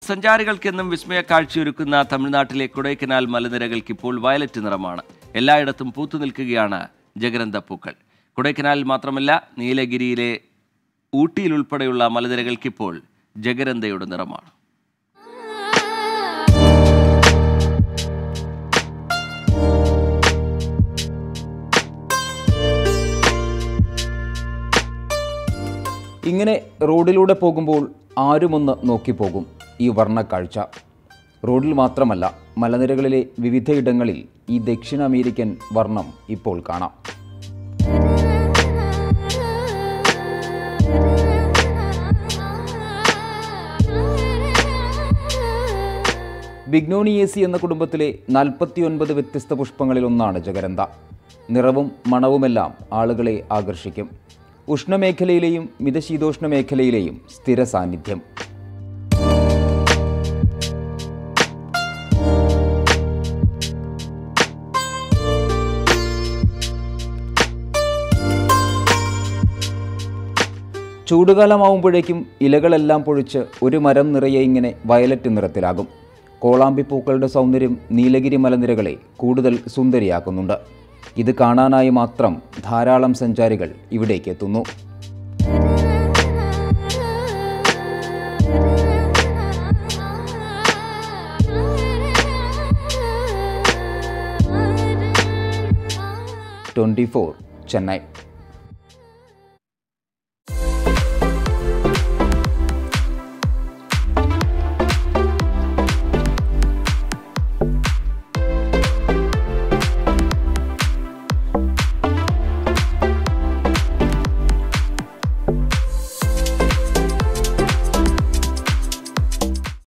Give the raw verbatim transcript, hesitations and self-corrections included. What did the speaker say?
സഞ്ചാരികൾക്കെന്നും വിസ്മയ കാഴ്ചയൊരുക്കുന്ന തമിഴ്നാട്ടിലെ കൊടൈക്കനാൽ മലനിരകൾക്ക് ഇപ്പോൾ വയലറ്റ് നിറമാണ്. എല്ലായിടത്തും പൂത്തു നിൽക്കുകയാണ് ജഗരന്ത പൂക്കൾ. കൊടൈക്കനാലിൽ മാത്രമല്ല, നീലഗിരിയിലെ ഊട്ടിയിലുൾപ്പെടെയുള്ള മലനിരകൾക്കിപ്പോൾ ജഗരന്തയുടെ നിറമാണ്. ഇങ്ങനെ റോഡിലൂടെ പോകുമ്പോൾ ആരുമൊന്ന് നോക്കിപ്പോകും ഈ വർണ്ണക്കാഴ്ച. റോഡിൽ മാത്രമല്ല, മലനിരകളിലെ വിവിധയിടങ്ങളിൽ ഈ ദക്ഷിണ അമേരിക്കൻ വർണ്ണം ഇപ്പോൾ കാണാം. ബിഗ്നോണിയേസി എന്ന കുടുംബത്തിലെ നാൽപ്പത്തി ഒൻപത് വ്യത്യസ്ത പുഷ്പങ്ങളിലൊന്നാണ് ജഗരന്ത. നിറവും മണവുമെല്ലാം ആളുകളെ ആകർഷിക്കും. ഉഷ്ണമേഖലയിലെയും മിതശീതോഷ്ണ മേഖലയിലെയും സ്ഥിര സാന്നിധ്യം. ചൂടുകാലമാവുമ്പോഴേക്കും ഇലകളെല്ലാം പൊഴിച്ച് ഒരു മരം നിറയെ ഇങ്ങനെ വയലറ്റ് നിറത്തിലാകും. കോളാമ്പിപ്പൂക്കളുടെ സൗന്ദര്യം നീലഗിരി മലനിരകളെ കൂടുതൽ സുന്ദരിയാക്കുന്നുണ്ട്. ഇത് കാണാനായി മാത്രം ധാരാളം സഞ്ചാരികൾ ഇവിടേക്ക് എത്തുന്നു. Twenty four Chennai.